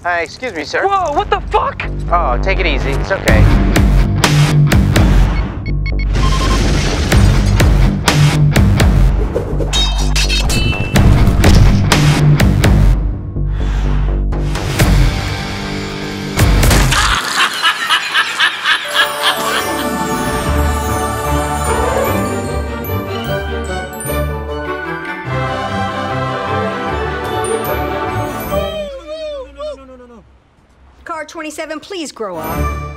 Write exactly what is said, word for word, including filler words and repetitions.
Hi, excuse me, sir. Whoa, what the fuck? Oh, take it easy. It's okay. Car twenty-seven, please grow up.